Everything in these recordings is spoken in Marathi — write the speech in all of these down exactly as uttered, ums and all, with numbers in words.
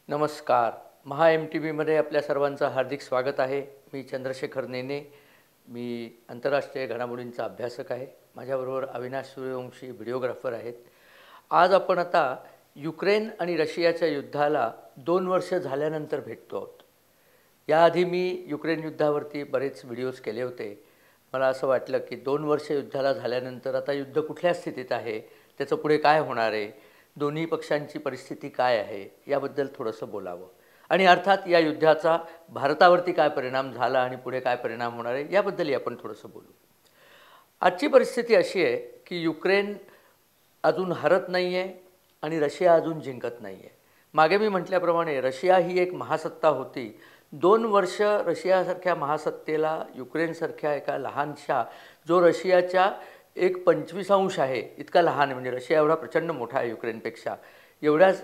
नमस्कार. महा एम टी व्हीमध्ये आपल्या सर्वांचं हार्दिक स्वागत आहे. मी चंद्रशेखर नेने. मी आंतरराष्ट्रीय घडामोडींचा अभ्यासक आहे. माझ्याबरोबर अविनाश सूर्यवंशी व्हिडिओग्राफर आहेत. आज आपण आता युक्रेन आणि रशियाच्या युद्धाला दोन वर्ष झाल्यानंतर भेटतो आहोत. याआधी मी युक्रेन युद्धावरती बरेच व्हिडिओज केले होते. मला असं वाटलं की दोन वर्ष युद्धाला झाल्यानंतर आता युद्ध कुठल्या स्थितीत आहे, त्याचं पुढे काय होणार आहे, दोन्ही पक्षांची परिस्थिती काय आहे याबद्दल थोडंसं बोलावं. आणि अर्थात या युद्धाचा भारतावरती काय परिणाम झाला आणि पुढे काय परिणाम होणार आहे याबद्दलही आपण थोडंसं बोलू. आजची परिस्थिती अशी आहे की युक्रेन अजून हरत नाही आहे आणि रशिया अजून जिंकत नाही आहे. मागे मी म्हटल्याप्रमाणे रशिया ही एक महासत्ता होती. दोन वर्ष रशियासारख्या महासत्तेला युक्रेनसारख्या एका लहानशा, जो रशियाच्या एक पंचवीसांश आहे इतका लहान, म्हणजे रशिया एवढा प्रचंड मोठा आहे युक्रेनपेक्षा, एवढ्याच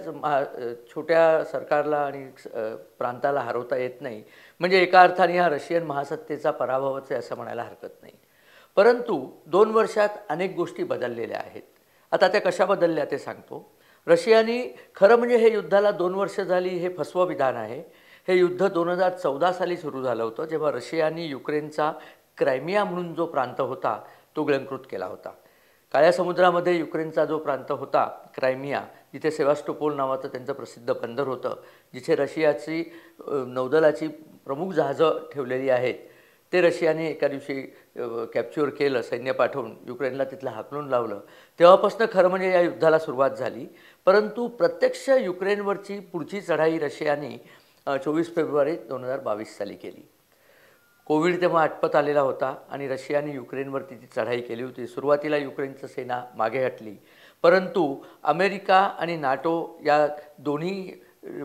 छोट्या सरकारला आणि प्रांताला हरवता येत नाही. म्हणजे एका अर्थाने हा रशियन महासत्तेचा पराभवच आहे असं म्हणायला हरकत नाही. परंतु दोन वर्षात अनेक गोष्टी बदललेल्या आहेत. आता त्या कशा बदलल्या ते सांगतो. रशियाने खरं म्हणजे हे युद्धाला दोन वर्ष झाली हे फसवं विधान आहे. हे युद्ध दोन हजार चौदा साली सुरू झालं होतं, जेव्हा रशियाने युक्रेनचा क्रायमिया म्हणून जो प्रांत होता तो गिळंकृत केला होता. काळ्या समुद्रामध्ये युक्रेनचा जो प्रांत होता क्रायमिया, जिथे सेवास्टोपोल नावाचं त्यांचं प्रसिद्ध बंदर होतं, जिथे रशियाची नौदलाची प्रमुख जहाजं ठेवलेली आहेत, ते रशियाने एका दिवशी कॅप्च्युअर केलं, सैन्य पाठवून युक्रेनला तिथलं हाकलून लावलं. तेव्हापासून खरं म्हणजे या युद्धाला सुरुवात झाली. परंतु प्रत्यक्ष युक्रेनवरची पुढची चढाई रशियाने चोवीस फेब्रुवारी दोन हजार बावीस साली केली. कोविड तेव्हा आटपत आलेला होता आणि रशियाने युक्रेनवरती ती चढाई केली होती. सुरुवातीला युक्रेनचं सेना मागे हटली, परंतु अमेरिका आणि नाटो या दोन्ही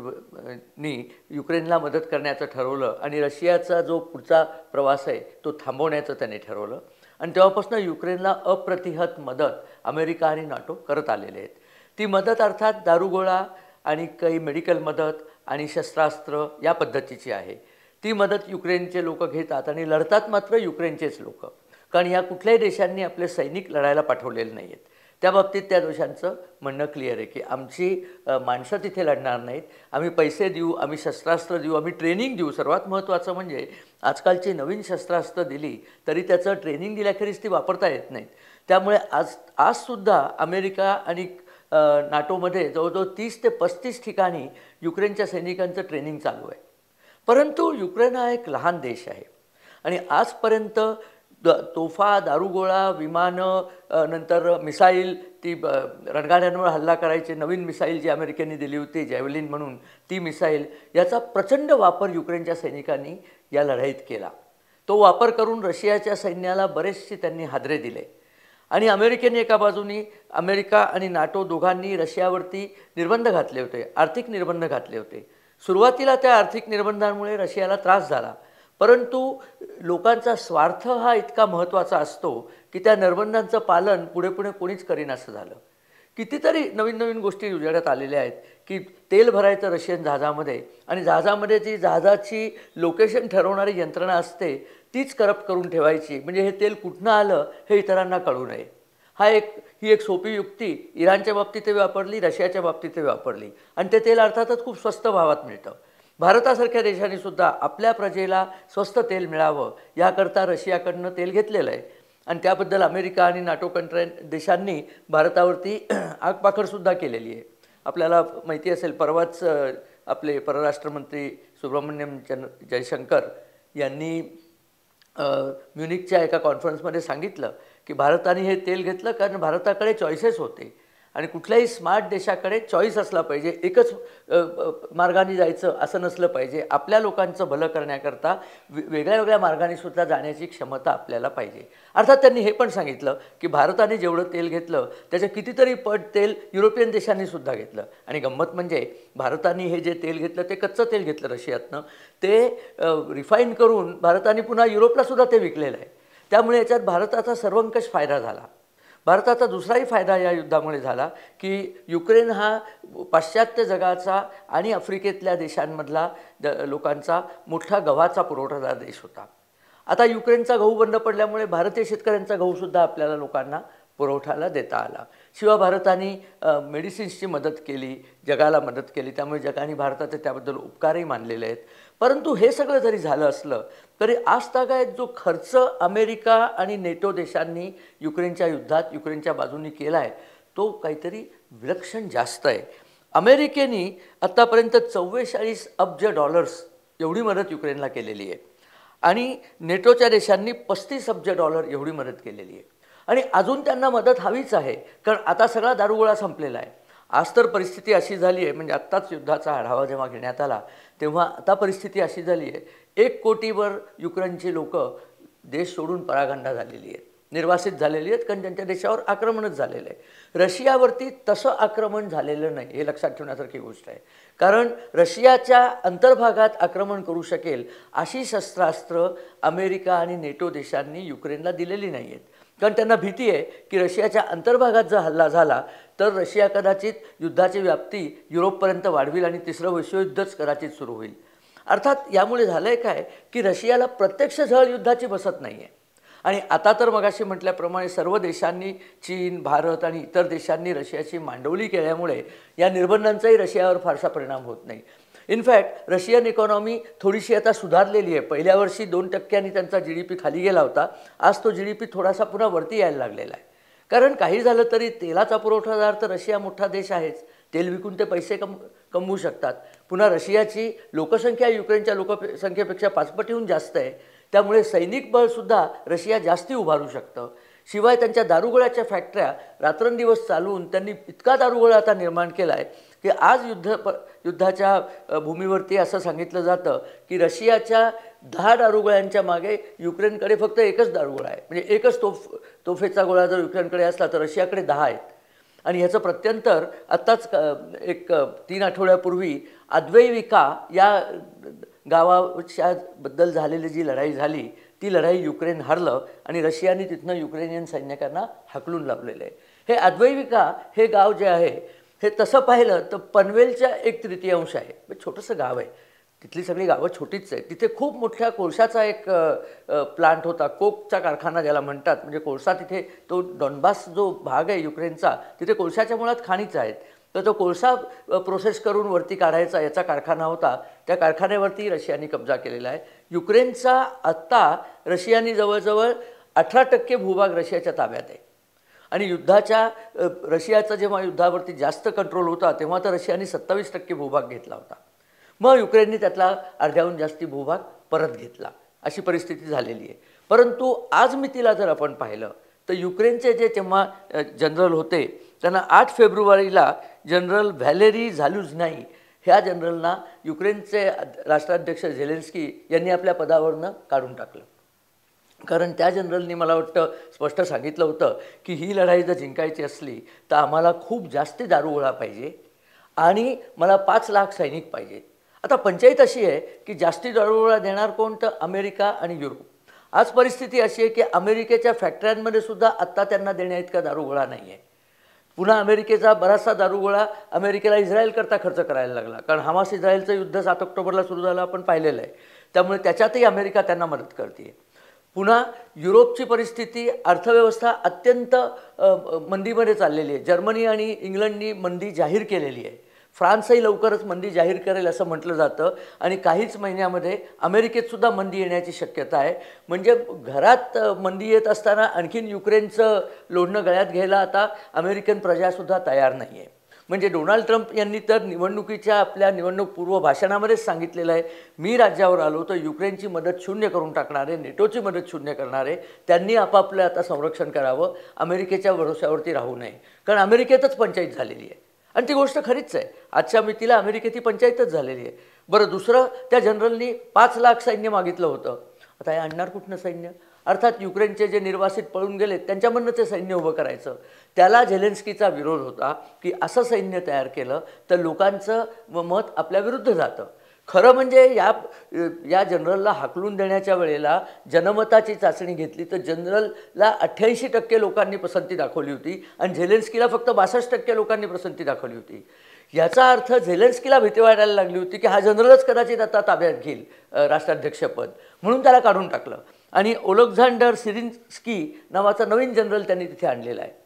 नी युक्रेनला मदत करण्याचं ठरवलं आणि रशियाचा जो पुढचा प्रवास आहे तो थांबवण्याचं त्याने ठरवलं. आणि तेव्हापासून युक्रेनला अप्रतिहत मदत अमेरिका आणि नाटो करत आलेले आहेत. ती मदत अर्थात दारुगोळा आणि काही मेडिकल मदत आणि शस्त्रास्त्र या पद्धतीची आहे. ती मदत युक्रेनचे लोक घेतात आणि लढतात मात्र युक्रेनचेच लोक, कारण या कुठल्याही देशांनी आपले सैनिक लढायला पाठवलेले नाही आहेत. त्या बाबतीत त्या देशांचं म्हणणं क्लिअर आहे की आमची माणसं तिथे लढणार नाहीत, आम्ही पैसे देऊ, आम्ही शस्त्रास्त्र देऊ, आम्ही ट्रेनिंग देऊ. सर्वात महत्त्वाचं म्हणजे आजकालची नवीन शस्त्रास्त्र दिली तरी त्याचं ट्रेनिंग दिल्याखेरीज ती वापरता येत नाहीत. त्यामुळे आज आजसुद्धा अमेरिका आणि नाटोमध्ये जवळजवळ तीस ते पस्तीस ठिकाणी युक्रेनच्या सैनिकांचं ट्रेनिंग चालू आहे. परंतु युक्रेन हा एक लहान देश आहे आणि आजपर्यंत द तोफा, दारुगोळा, विमानं, नंतर मिसाईल, ती रणगाड्यांवर हल्ला करायची नवीन मिसाईल जी अमेरिकेने दिली होती जॅव्हलिन म्हणून, ती मिसाईल, याचा प्रचंड वापर युक्रेनच्या सैनिकांनी या लढाईत केला. तो वापर करून रशियाच्या सैन्याला बरेचसे त्यांनी हादरे दिले. आणि अमेरिकेने एका बाजूनी, अमेरिका आणि नाटो दोघांनी रशियावरती निर्बंध घातले होते, आर्थिक निर्बंध घातले होते. सुरुवातीला त्या आर्थिक निर्बंधांमुळे रशियाला त्रास झाला, परंतु लोकांचा स्वार्थ हा इतका महत्त्वाचा असतो की त्या निर्बंधांचं पालन पुढे पुढे कोणीच करीन असं झालं. कितीतरी नवीन नवीन गोष्टी उजेडात आलेल्या आहेत की तेल भरायचं रशियन जहाजामध्ये आणि जहाजामध्ये जी जहाजाची लोकेशन ठरवणारी यंत्रणा असते तीच करप्ट करून ठेवायची, म्हणजे हे तेल कुठनं आलं हे इतरांना कळू नये. हा एक ही एक सोपी युक्ती इराणच्या बाबतीत वापरली, रशियाच्या बाबतीत वापरली आणि ते तेल अर्थातच खूप स्वस्त भावात मिळतं. भारतासारख्या देशांनी सुद्धा आपल्या प्रजेला स्वस्त तेल मिळावं याकरता रशियाकडनं तेल घेतलेलं आहे आणि त्याबद्दल अमेरिका आणि नाटो कंट्री देशांनी भारतावरती आगपाखडसुद्धा केलेली आहे. आपल्याला माहिती असेल, परवाच आपले परराष्ट्रमंत्री सुब्रमण्यम जन जयशंकर यांनी म्युनिकच्या एका कॉन्फरन्समध्ये सांगितलं की भारताने हे तेल घेतलं कारण भारताकडे चॉईसेस होते आणि कुठल्याही स्मार्ट देशाकडे चॉईस असला पाहिजे, एकच मार्गाने जायचं असं नसलं पाहिजे. आपल्या लोकांचं भलं करण्याकरता वेगळ्या वेगळ्या मार्गाने सुद्धा जाण्याची क्षमता आपल्याला पाहिजे. अर्थात त्यांनी हे पण सांगितलं की भारताने जेवढं तेल घेतलं त्याचं कितीतरी पट तेल युरोपियन देशांनी सुद्धा घेतलं. आणि गंमत म्हणजे भारताने हे जे तेल घेतलं ते कच्चं तेल घेतलं रशियातनं, ते रिफाईन करून भारताने पुन्हा युरोपलासुद्धा ते विकलेलं आहे. त्यामुळे याच्यात भारताचा सर्वंकष फायदा झाला. भारताचा दुसराही फायदा या युद्धामुळे झाला की युक्रेन हा पाश्चात्य जगाचा आणि आफ्रिकेतल्या देशांमधला लोकांचा मोठा गव्हाचा पुरवठादार देश होता. आता युक्रेनचा गहू बंद पडल्यामुळे भारतीय शेतकऱ्यांचा गहूसुद्धा आपल्याला लोकांना पुरवठाला देता आला. शिवाय भारताने मेडिसिन्सची मदत केली, जगाला मदत केली, त्यामुळे जगाने भारताचे त्याबद्दल उपकारही मानलेले आहेत. परंतु हे सगळं जरी झालं असलं तरी आजतागायत जो खर्च अमेरिका आणि नेटो देशांनी युक्रेनच्या युद्धात युक्रेनच्या बाजूनी केला आहे तो काहीतरी विलक्षण जास्त आहे. अमेरिकेने आत्तापर्यंत चव्वेचाळीस अब्ज डॉलर्स एवढी मदत युक्रेनला केलेली आहे आणि नेटोच्या देशांनी पस्तीस अब्ज डॉलर एवढी मदत केलेली आहे आणि अजून त्यांना मदत हवीच आहे, कारण आता सगळा दारुगोळा संपलेला आहे. आज तर परिस्थिती अशी झाली आहे, म्हणजे आत्ताच युद्धाचा आढावा जेव्हा घेण्यात आला तेव्हा आता परिस्थिती अशी झाली आहे, एक कोटीवर युक्रेनची लोक देश सोडून परागंडा झालेली आहेत, निर्वासित झालेली आहेत, कारण त्यांच्या देशावर आक्रमणच झालेलं आहे. रशियावरती तसं आक्रमण झालेलं नाही, हे लक्षात ठेवण्यासारखी गोष्ट आहे. कारण रशियाच्या अंतर्भागात आक्रमण करू शकेल अशी शस्त्रास्त्र अमेरिका आणि नेटो देशांनी युक्रेनला दिलेली नाही आहेत, कारण त्यांना भीती आहे की रशियाच्या अंतर्भागात जर हल्ला झाला तर रशिया कदाचित युद्धाची व्याप्ती युरोपपर्यंत वाढवेल आणि तिसरं विश्वयुद्धच कदाचित सुरू होईल. अर्थात यामुळे झालं आहे काय की रशियाला प्रत्यक्ष झळ युद्धाची बसत नाही आहे आणि आता तर मगाशी म्हटल्याप्रमाणे सर्व देशांनी, चीन, भारत आणि इतर देशांनी रशियाची मांडवली केल्यामुळे या निर्बंधांचाही रशियावर फारसा परिणाम होत नाही. इनफॅक्ट रशियन इकॉनॉमी थोडीशी आता सुधारलेली आहे. पहिल्या वर्षी दोन टक्क्यांनी त्यांचा जी डी पी खाली गेला होता, आज तो जी डी पी थोडासा पुन्हा वरती यायला लागलेला आहे. कारण काही झालं तरी तेलाचा पुरवठादार तर रशिया मोठा देश आहेच, तेल विकून ते पैसे कम कमवू शकतात. पुन्हा रशियाची लोकसंख्या युक्रेनच्या लोकसंख्येपेक्षा पाचपटीहून जास्त आहे, त्यामुळे सैनिक बळसुद्धा रशिया जास्ती उभारू शकतं. शिवाय त्यांच्या दारुगोळ्याच्या फॅक्टऱ्या रात्रंदिवस चालवून त्यांनी इतका दारुगोळा आता निर्माण केला आहे की आज युद्ध प युद्धाच्या भूमीवरती असं सांगितलं जातं की रशियाच्या दहा दारुगोळ्यांच्या मागे युक्रेनकडे फक्त एकच दारुगोळा आहे. म्हणजे एकच तोफ तोफेचा गोळा जर युक्रेनकडे असला तर रशियाकडे दहा आहेत. आणि ह्याचं प्रत्यंतर आत्ताच एक तीन आठवड्यापूर्वी अद्वैविका या गावाच्याबद्दल झालेली जी लढाई झाली ती लढाई युक्रेन हरलं आणि रशियाने तिथनं युक्रेनियन सैनिकांना हाकलून लावलेलं आहे. हे अद्वैविका हे गाव जे आहे हे तसं पाहिलं तर पनवेलच्या एक तृतीयांश आहे, छोटंसं गाव आहे. तिथली सगळी गावं छोटीच आहे. तिथे खूप मोठ्या कोळशाचा एक प्लांट होता, कोकचा कारखाना ज्याला म्हणतात. म्हणजे कोळसा तिथे तो डॉनबास जो भाग आहे युक्रेनचा तिथे कोळशाच्या मुळात खाणीच आहेत, तर तो कोळसा प्रोसेस करून वरती काढायचा याचा कारखाना होता. त्या कारखान्यावरती रशियाने कब्जा केलेला आहे. युक्रेनचा आत्ता रशियाने जवळजवळ अठरा टक्के भूभाग रशियाच्या ताब्यात आहे आणि युद्धाच्या रशियाचा जेव्हा युद्धावरती जास्त कंट्रोल होता तेव्हा तर रशियाने सत्तावीस टक्के भूभाग घेतला होता. मग युक्रेनने त्यातला अर्ध्याहून जास्ती भूभाग परत घेतला, अशी परिस्थिती झालेली आहे. परंतु आज मितीला जर आपण पाहिलं तर युक्रेनचे जे तेव्हा जनरल होते त्यांना आठ फेब्रुवारीला जनरल व्हॅलेरी झालुझनाई ह्या जनरलना युक्रेनचे राष्ट्राध्यक्ष झेलेन्स्की यांनी आपल्या पदावरनं काढून टाकलं. कारण त्या जनरलनी मला वाटतं स्पष्ट सांगितलं होतं की ही लढाई जर जिंकायची असली तर आम्हाला खूप जास्ती दारुगोळा पाहिजे आणि मला पाच लाख सैनिक पाहिजेत. आता पंचायत अशी आहे की जास्ती दारुगोळा देणार कोण तर अमेरिका आणि युरोप. आज परिस्थिती अशी आहे की अमेरिकेच्या फॅक्टऱ्यांमध्ये सुद्धा आत्ता त्यांना देण्याइतका दारुगोळा नाही आहे. पुन्हा अमेरिकेचा बराचसा दारुगोळा अमेरिकेला इस्रायलकरता खर्च करायला लागला, कारण हमास इस्रायलचं युद्ध सात ऑक्टोबरला सुरू झालं आपण पाहिलेलं आहे. त्यामुळे त्याच्यातही अमेरिका त्यांना मदत करते. पुन्हा युरोपची परिस्थिती, अर्थव्यवस्था अत्यंत मंदीमध्ये चाललेली आहे. जर्मनी आणि इंग्लंडनी मंदी जाहीर केलेली आहे. फ्रान्सही लवकरच मंदी जाहीर करेल असं म्हटलं जातं आणि काहीच महिन्यामध्ये अमेरिकेतसुद्धा मंदी येण्याची शक्यता आहे. म्हणजे घरात मंदी येत असताना आणखीन युक्रेनचं लोढणं गळ्यात घ्यायला आता अमेरिकन प्रजासुद्धा तयार नाही आहे. म्हणजे डोनाल्ड ट्रम्प यांनी तर निवडणुकीच्या आपल्या निवडणूकपूर्व भाषणामध्येच सांगितलेलं आहे, मी राज्यावर आलो तर युक्रेनची मदत शून्य करून टाकणारे, नेटोची मदत शून्य करणारे त्यांनी आपापलं आता संरक्षण करावं, अमेरिकेच्या भरोश्यावरती राहू नये. कारण अमेरिकेतच पंचायत झालेली आहे आणि ती गोष्ट खरीच आहे. आजच्या मितीला अमेरिकेत ही पंचायतच झालेली आहे. बरं, दुसरं त्या जनरलनी पाच लाख सैन्य मागितलं होतं. आता हे आणणार कुठनं सैन्य? अर्थात युक्रेनचे जे निर्वासित पळून गेले त्यांच्यामधनं ते सैन्य उभं करायचं. त्याला झेलेन्स्कीचा विरोध होता की असं सैन्य तयार केलं तर लोकांचं मत आपल्या विरुद्ध जातं. खरं म्हणजे या या जनरलला हाकलून देण्याच्या वेळेला जनमताची चाचणी घेतली तर जनरलला अठ्ठ्याऐंशी टक्के लोकांनी पसंती दाखवली होती आणि झेलेन्स्कीला फक्त बासष्ट टक्के लोकांनी पसंती दाखवली होती. याचा अर्थ झेलेन्स्कीला भीती वाटायला लागली होती की हा जनरलच कदाचित आता ताब्यात घेईल राष्ट्राध्यक्षपद, म्हणून त्याला काढून टाकलं आणि ओलेक्झांडर सिरिन्स्की नावाचा नवीन जनरल त्यांनी तिथे आणलेला आहे.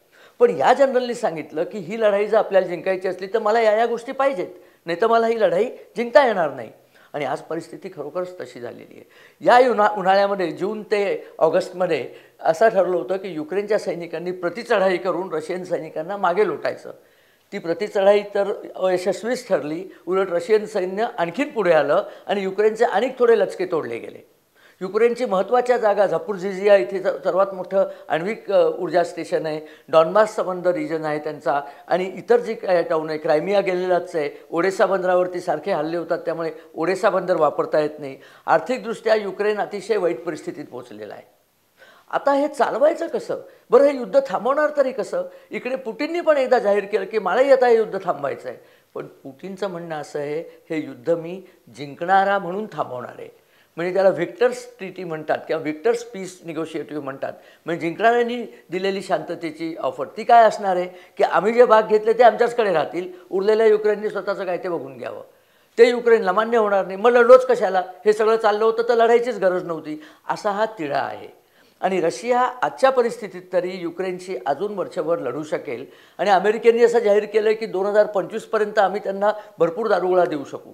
पण या जनरलनी सांगितलं की ही लढाई जर आपल्याला जिंकायची असली तर मला या या गोष्टी पाहिजेत, नाही तर मला ही लढाई जिंकता येणार नाही. आणि आज परिस्थिती खरोखरच तशी झालेली आहे. या उन्हा उन्हाळ्यामध्ये जून ते ऑगस्टमध्ये असं ठरलं होतं की युक्रेनच्या सैनिकांनी प्रतिचढाई करून रशियन सैनिकांना मागे लोटायचं. ती प्रतिचढाई तर अयशस्वीच ठरली. उलट रशियन सैन्य आणखीन पुढे आलं आणि युक्रेनचे अनेक थोडे लचके तोडले गेले. युक्रेनची महत्त्वाच्या जागा झापोरिझिया इथे सर्वात मोठं आण्विक ऊर्जा स्टेशन आहे, डॉनबासचा बंदर रिजन आहे त्यांचा, आणि इतर जी काय टाऊन आहे, क्रायमिया गेलेलाच आहे, ओडेसा बंदरावरती सारखे हल्ले होतात त्यामुळे ओडेसा बंदर वापरता येत नाही. आर्थिकदृष्ट्या युक्रेन अतिशय वाईट परिस्थितीत पोहोचलेला आहे. आता हे चालवायचं कसं? बरं, हे युद्ध थांबवणार तरी कसं? इकडे पुटिननी पण एकदा जाहीर केलं की मलाही आता हे युद्ध थांबवायचं आहे. पण पुटिनचं म्हणणं असं आहे, हे युद्ध मी जिंकणारा म्हणून थांबवणार आहे. म्हणजे त्याला व्हिक्टर्स ट्रीटी म्हणतात किंवा व्हिक्टर्स पीस निगोशिएटिव्ह म्हणतात. म्हणजे जिंकणाऱ्यांनी दिलेली शांततेची ऑफर ती काय असणार आहे की आम्ही जे भाग घेतले ते आमच्याचकडे राहतील, उरलेल्या युक्रेननी स्वतःचं काय ते बघून घ्यावं. ते युक्रेनला मान्य होणार नाही. मग लढलोच कशाला? हे सगळं चाललं होतं तर लढायचीच गरज नव्हती, असा हा तिढा आहे. आणि रशिया आजच्या परिस्थितीत तरी युक्रेनशी अजून वर्षभर लढू शकेल. आणि अमेरिकेने असं जाहीर केलं आहे की दोन हजार पंचवीसपर्यंत आम्ही त्यांना भरपूर दारुगोळा देऊ शकू.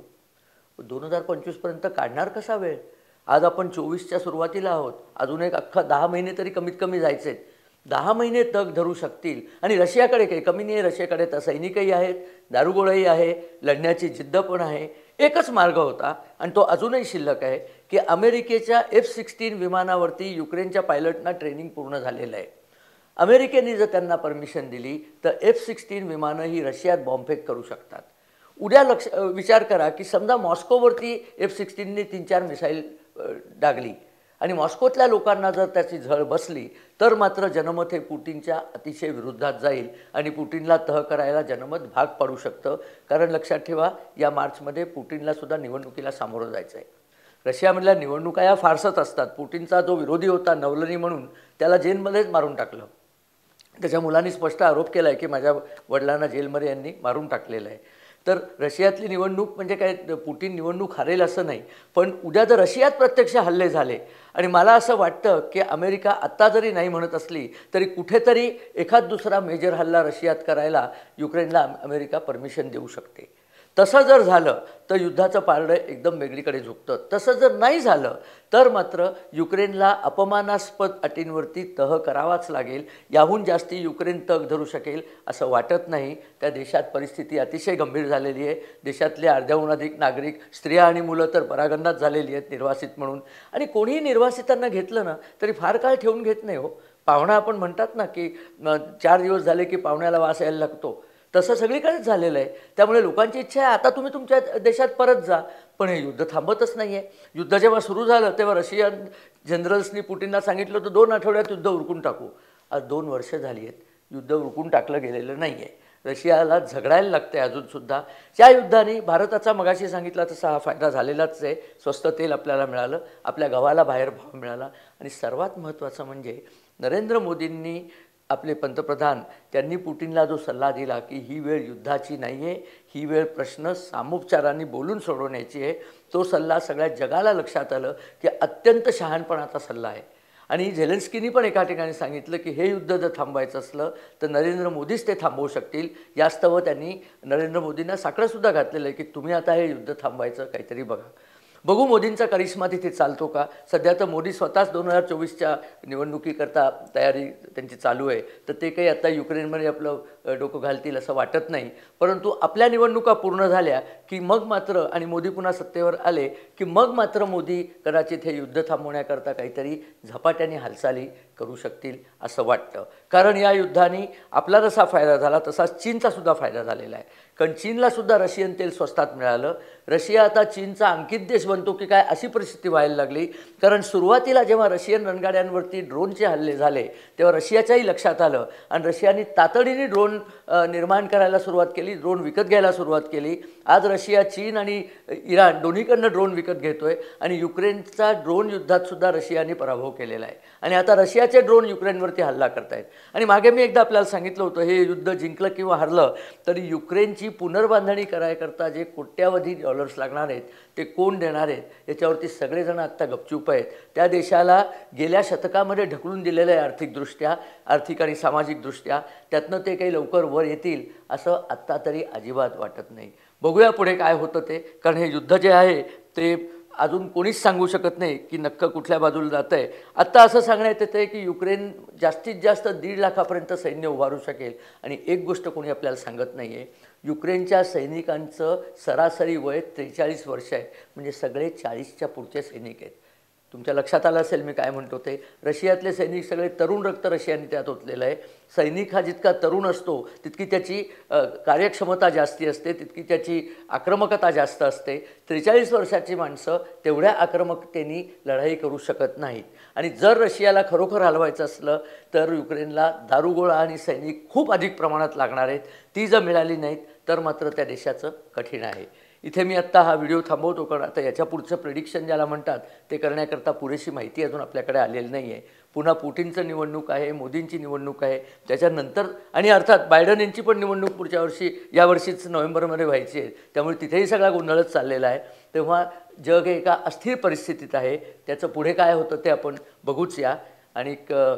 दोन हजार पंचवीसपर्यंत काढणार कसा वेळ? आज आपण चोवीसच्या सुरुवातीला आहोत. अजून एक अख्खा दहा महिने तरी कमीत कमी जायचे आहेत. दहा महिने तग धरू शकतील. आणि रशियाकडे काही कमी नाही आहे. रशियाकडे तर सैनिकही आहेत, दारुगोळाही आहे, लढण्याची जिद्द पण आहे. एकच मार्ग होता आणि तो अजूनही शिल्लक आहे की अमेरिकेच्या एफ सिक्स्टीन विमानावरती युक्रेनच्या पायलटना ट्रेनिंग पूर्ण झालेलं आहे. अमेरिकेने जर त्यांना परमिशन दिली तर एफ सिक्स्टीन विमानं ही रशियात बॉम्बफेक करू शकतात. उद्या लक्ष विचार करा की समजा मॉस्कोवरती एफ सिक्स्टीनने तीन चार मिसाईल डागली आणि मॉस्कोतल्या लोकांना जर त्याची झळ बसली तर मात्र जनमत हे पुटिनच्या अतिशय विरोधात जाईल आणि पुटिनला तह करायला जनमत भाग पाडू शकतं. कारण लक्षात ठेवा, या मार्चमध्ये पुटिनलासुद्धा निवडणुकीला सामोरं जायचं आहे. रशियामधल्या निवडणुका या फारसच असतात. पुटिनचा जो विरोधी होता नवलनी म्हणून, त्याला जेलमध्येच मारून टाकलं. त्याच्या मुलांनी स्पष्ट आरोप केला आहे की माझ्या वडिलांना जेलमध्ये यांनी मारून टाकलेलं आहे. तर रशियातली निवडणूक म्हणजे काय पुटिन निवडणूक हारेल असं नाही. पण उद्या जर रशियात प्रत्यक्ष हल्ले झाले, आणि मला असं वाटतं की अमेरिका आत्ता जरी नाही म्हणत असली तरी कुठेतरी एखाद दुसरा मेजर हल्ला रशियात करायला युक्रेनला अमेरिका परमिशन देऊ शकते. तसं जर झालं तर युद्धाचं पारडं एकदम वेगळीकडे झुकतं. तसं जर नाही झालं तर मात्र युक्रेनला अपमानास्पद अटींवरती तह करावाच लागेल. याहून जास्ती युक्रेन तग धरू शकेल असं वाटत नाही. त्या देशात परिस्थिती अतिशय गंभीर झालेली आहे. देशातले अर्ध्याहून अधिक नागरिक, स्त्रिया आणि मुलं तर परागंदात झालेली आहेत निर्वासित म्हणून. आणि कोणीही निर्वासितांना घेतलं ना तरी फार काळ ठेवून घेत नाही हो. पाहुणा आपण म्हणतात ना की चार दिवस झाले की पाहुण्याला वास यायला लागतो, तसं सगळीकडेच झालेलं आहे. त्यामुळे लोकांची इच्छा आहे आता तुम्ही तुमच्या देशात परत जा. पण हे युद्ध थांबतच नाही आहे. युद्ध जेव्हा सुरू झालं तेव्हा रशियन जनरल्सनी पुटिनला सांगितलं होतं दोन आठवड्यात युद्ध उरकून टाकू. आज दोन वर्ष झाली आहेत, युद्ध उरकून टाकलं गेलेलं नाही आहे. रशियाला झगडायला लागतं आहे अजूनसुद्धा. त्या युद्धाने भारताचा मगाशी सांगितला तसा हा फायदा झालेलाच आहे. स्वस्त तेल आपल्याला मिळालं, आपल्या गव्हाला बाहेर भाव मिळाला, आणि सर्वात महत्त्वाचं म्हणजे नरेंद्र मोदींनी आपले पंतप्रधान त्यांनी पुटिनला जो सल्ला दिला की ही वेळ युद्धाची नाही आहे, ही वेळ प्रश्न सामोपचारांनी बोलून सोडवण्याची आहे, तो सल्ला सगळ्या जगाला लक्षात आलं की अत्यंत शहाणपणाचा सल्ला आहे. आणि झेलेन्स्कीनी पण एका ठिकाणी सांगितलं की हे युद्ध जर थांबवायचं असलं तर नरेंद्र मोदीच ते थांबवू शकतील. यास्तव त्यांनी नरेंद्र मोदींना साकडंसुद्धा घातलेलं आहे की तुम्ही आता हे युद्ध थांबवायचं काहीतरी बघा. बघू मोदींचा करिश्मा तिथे चालतो का. सध्या तर मोदी स्वतःच दोन हजार चोवीसच्या निवडणुकीकरता तयारी त्यांची चालू आहे, तर ते काही आता युक्रेनमध्ये आपलं डोकं घालतील असं वाटत नाही. परंतु आपल्या निवडणुका पूर्ण झाल्या की मग मात्र, आणि मोदी पुन्हा सत्तेवर आले की मग मात्र मोदी कदाचित हे युद्ध थांबवण्याकरता काहीतरी झपाट्याने हालचाली करू शकतील असं वाटतं. कारण या युद्धाने आपला जसा फायदा झाला तसाच चीनचासुद्धा फायदा झालेला आहे. कारण चीनलासुद्धा रशियन तेल स्वस्तात मिळालं. रशिया आता चीनचा अंकित देश बनतो की काय अशी परिस्थिती व्हायला लागली. कारण सुरुवातीला जेव्हा रशियन रणगाड्यांवरती ड्रोनचे हल्ले झाले तेव्हा रशियाच्याही लक्षात आलं आणि रशियाने तातडीने ड्रोन निर्माण करायला सुरुवात केली, ड्रोन विकत घ्यायला सुरुवात केली. आज रशिया, चीन आणि इराण दोन्हीकडनं ड्रोन विकत घेतोय आणि युक्रेनचा ड्रोन युद्धातसुद्धा रशियाने पराभव केलेला आहे. आणि आता रशिया रशियाचे ड्रोन युक्रेनवरती हल्ला करतायत. आणि मागे मी एकदा आपल्याला सांगितलं होतं, हे युद्ध जिंकलं किंवा हरलं तरी युक्रेनची पुनर्बांधणी करायकरता जे कोट्यावधी डॉलर्स लागणार आहेत ते कोण देणार आहेत याच्यावरती सगळेजण आत्ता गपचूप आहेत. त्या देशाला गेल्या शतकामध्ये ढकलून दिलेलं आहे आर्थिकदृष्ट्या, आर्थिक आणि सामाजिकदृष्ट्या. त्यातनं ते काही लवकर वर येतील असं आत्ता तरी अजिबात वाटत नाही. बघूया पुढे काय होतं ते, कारण हे युद्ध जे आहे ते अजून कोणीच सांगू शकत नाही की नक्क कुठल्या बाजूला जातं आहे. आत्ता असं सांगण्यात येतं आहे की युक्रेन जास्तीत जास्त दीड लाखापर्यंत सैन्य उभारू शकेल. आणि एक गोष्ट कोणी आपल्याला सांगत नाही आहे, युक्रेनच्या सैनिकांचं सरासरी वय त्रेचाळीस वर्ष आहे, म्हणजे सगळे चाळीसच्या पुढचे सैनिक आहेत. तुमच्या लक्षात आलं असेल मी काय म्हणतो ते. रशियातले सैनिक सगळे तरुण रक्त रशियाने त्यात ओतलेलं आहे. सैनिक हा जितका तरुण असतो तितकी त्याची कार्यक्षमता जास्ती असते, तितकी त्याची आक्रमकता जास्त असते. त्रेचाळीस वर्षाची माणसं तेवढ्या आक्रमकतेने लढाई करू शकत नाहीत. आणि जर रशियाला खरोखर हलवायचं असलं तर युक्रेनला दारुगोळा आणि सैनिक खूप अधिक प्रमाणात लागणार आहेत. ती जर मिळाली नाहीत तर मात्र त्या देशाचं कठीण आहे. इथे मी आत्ता हा व्हिडिओ थांबवतो, कारण आता याच्या पुढचं प्रेडिक्शन ज्याला म्हणतात ते करण्याकरता पुरेशी माहिती अजून आपल्याकडे आलेली नाही आहे. पुन्हा पुटिनचं निवडणूक आहे, मोदींची निवडणूक आहे, त्याच्यानंतर आणि अर्थात बायडन यांची पण निवडणूक पुढच्या वर्षी यावर्षीच नोव्हेंबरमध्ये व्हायची आहे. त्यामुळे तिथेही सगळा गोंधळच चाललेला आहे. तेव्हा जग हे एका अस्थिर परिस्थितीत आहे. त्याचं पुढे काय होतं ते आपण बघूच या. आणि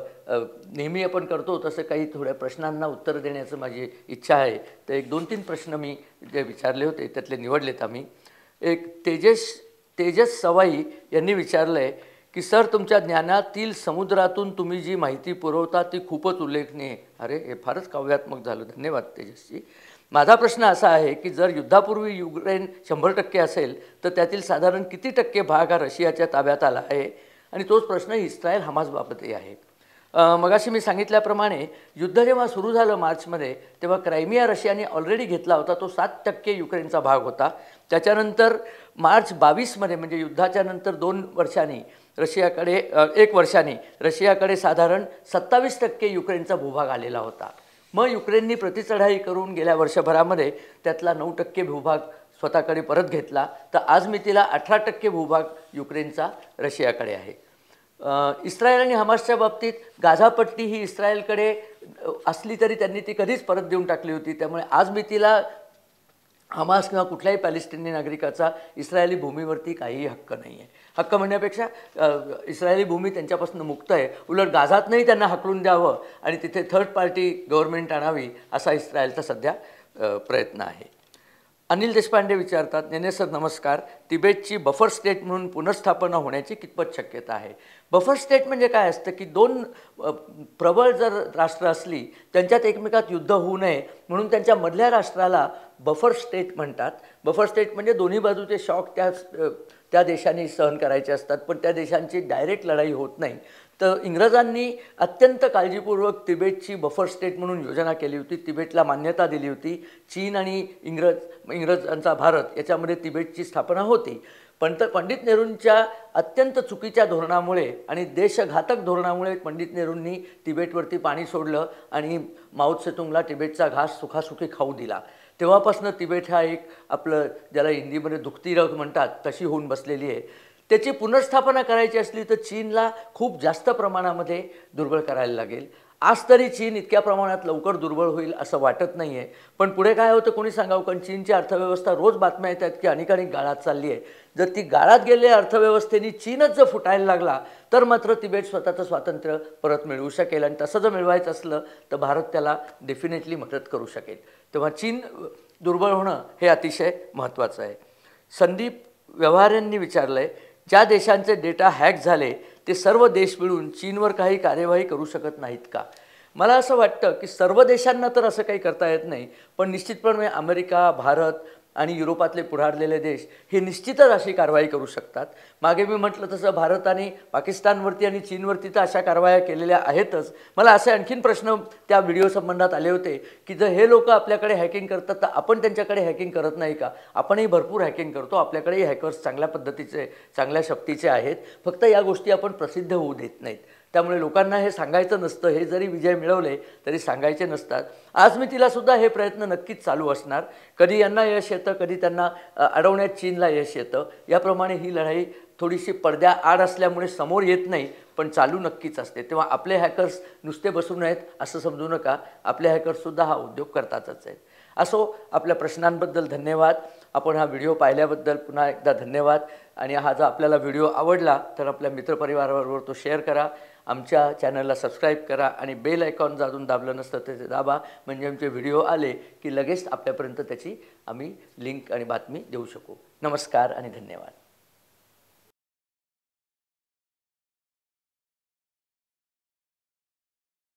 नेहमी आपण करतो तसं काही थोड्या प्रश्नांना उत्तर देण्याचं माझी इच्छा आहे. तर एक दोन तीन प्रश्न मी जे विचारले होते त्यातले निवडलेत आम्ही. एक तेजस तेजस सवाई यांनी विचारलं आहे की सर, तुमच्या ज्ञानातील समुद्रातून तुम्ही जी माहिती पुरवता ती खूपच उल्लेखनीय आहे. अरे, हे फारच काव्यात्मक झालं, धन्यवाद तेजसजी. माझा प्रश्न असा आहे की जर युद्धापूर्वी युक्रेन शंभर टक्के असेल तर त्यातील साधारण किती टक्के भाग हा रशियाच्या ताब्यात आला आहे? आणि तोच प्रश्न इस्रायल हमासबाबतही आहे. मगाशी मी सांगितल्याप्रमाणे युद्ध जेव्हा सुरू झालं मार्चमध्ये, तेव्हा क्रायमिया रशियाने ऑलरेडी घेतला होता. तो सात टक्के युक्रेनचा भाग होता. त्याच्यानंतर मार्च बावीसमध्ये म्हणजे युद्धाच्या नंतर दोन वर्षांनी रशियाकडे एक वर्षांनी रशियाकडे साधारण सत्तावीस टक्के युक्रेनचा भूभाग आलेला होता. मग युक्रेननी प्रतिचढाई करून गेल्या वर्षभरामध्ये त्यातला नऊ टक्के भूभाग स्वतःकडे परत घेतला. तर आज मितीला अठरा टक्के भूभाग युक्रेनचा रशियाकडे आहे. इस्रायल आणि हमासच्या बाबतीत गाझापट्टी ही इस्रायलकडे असली तरी त्यांनी ती कधीच परत देऊन टाकली होती. त्यामुळे आज मितीला हमास किंवा कुठल्याही पॅलेस्टिनी नागरिकाचा इस्रायली भूमीवरती काहीही हक्क नाही आहे. हक्क म्हणण्यापेक्षा इस्रायली भूमी त्यांच्यापासून मुक्त आहे. उलट गाझातनंही त्यांना हकलून द्यावं आणि तिथे थर्ड पार्टी गव्हर्नमेंट आणावी असा इस्रायलचा सध्या प्रयत्न आहे. अनिल देशपांडे विचारतात, नेने सर नमस्कार, तिबेटची बफर स्टेट म्हणून पुनर्स्थापना होण्याची कितपत शक्यता आहे? बफर स्टेट म्हणजे काय असतं की दोन प्रबळ जर राष्ट्र असली त्यांच्यात एकमेकात युद्ध होऊ नये म्हणून त्यांच्या मधल्या राष्ट्राला बफर स्टेट म्हणतात. बफर स्टेट म्हणजे दोन्ही बाजूचे शॉक त्या त्या देशांनी सहन करायचे असतात, पण त्या देशांची डायरेक्ट लढाई होत नाही. तर इंग्रजांनी अत्यंत काळजीपूर्वक तिबेटची बफर स्टेट म्हणून योजना केली होती. तिबेटला मान्यता दिली होती. चीन आणि इंग्रज इंग्रजांचा भारत याच्यामध्ये तिबेटची स्थापना होती. पण तर पंडित नेहरूंच्या अत्यंत चुकीच्या धोरणामुळे आणि देशघातक धोरणामुळे पंडित नेहरूंनी तिबेटवरती पाणी सोडलं आणि माओ त्से-तुंगला तिबेटचा घास सुखासुखी खाऊ दिला. तेव्हापासून तिबेट हा एक आपलं ज्याला हिंदीमध्ये दुखती रग म्हणतात तशी होऊन बसलेली आहे. त्याची पुनर्स्थापना करायची असली तर चीनला खूप जास्त प्रमाणामध्ये दुर्बळ करायला लागेल. आज तरी चीन इतक्या प्रमाणात लवकर दुर्बळ होईल असं वाटत नाही आहे. पण पुढे काय होतं कोणी सांगावं, कारण चीनची अर्थव्यवस्था रोज बातम्या येतात की अनेक अनेक गाळात चालली आहे. जर ती गाळात गेलेल्या अर्थव्यवस्थेने चीनच जर फुटायला लागला तर मात्र तिबेट स्वतःचं स्वातंत्र्य परत मिळवू शकेल. आणि तसं जर मिळवायचं असलं तर भारत त्याला डेफिनेटली मदत करू शकेल. तेव्हा चीन दुर्बळ होणं हे अतिशय महत्त्वाचं आहे. संदीप व्यवहार यांनी विचारलं आहे, ज्या देशांचे डेटा हॅक झाले ते सर्व देश मिळून चीनवर काही कार्यवाही करू शकत नाहीत का? मला असं वाटतं की सर्व देशांना तर असं काही करता येत नाही, पण निश्चितपणे अमेरिका, भारत आणि युरोपातले पुढारलेले देश हे निश्चितच अशी कारवाई करू शकतात. मागे मी म्हटलं तसं भारत आणि पाकिस्तानवरती आणि चीनवरती तर अशा कारवाया केलेल्या आहेतच. मला असे आणखीन प्रश्न त्या व्हिडिओ संबंधात आले होते की जर हे लोक आपल्याकडे हॅकिंग करतात तर आपण त्यांच्याकडे हॅकिंग करत नाही का? आपणही भरपूर हॅकिंग करतो. आपल्याकडेही हॅकर्स चांगल्या पद्धतीचे चांगल्या शक्तीचे आहेत. फक्त या गोष्टी आपण प्रसिद्ध होऊ देत नाहीत. त्यामुळे लोकांना हे सांगायचं नसतं. हे जरी विजय मिळवले तरी सांगायचे नसतात. आज मी तिलासुद्धा हे प्रयत्न नक्कीच चालू असणार. कधी यांना यश येतं, कधी त्यांना अडवण्यात चीनला यश येतं. याप्रमाणे ही लढाई थोडीशी पडद्या आड असल्यामुळे समोर येत नाही, पण चालू नक्कीच असते. तेव्हा आपले हॅकर्स नुसते बसून आहेत असं समजू नका. आपले हॅकर्ससुद्धा हा उद्योग करतातच आहेत. असो, आपल्या प्रश्नांबद्दल धन्यवाद. आपण हा व्हिडिओ पाहिल्याबद्दल पुन्हा एकदा धन्यवाद. आणि हा जर आपल्याला व्हिडिओ आवडला तर आपल्या मित्रपरिवाराबरोबर तो शेअर करा. आमच्या चॅनलला सबस्क्राईब करा आणि बेल आयकॉन जर अजून दाबलं नसतं तर ते दाबा, म्हणजे आमचे व्हिडिओ आले की लगेच आपल्यापर्यंत त्याची आम्ही लिंक आणि बातमी देऊ शकू. नमस्कार आणि धन्यवाद.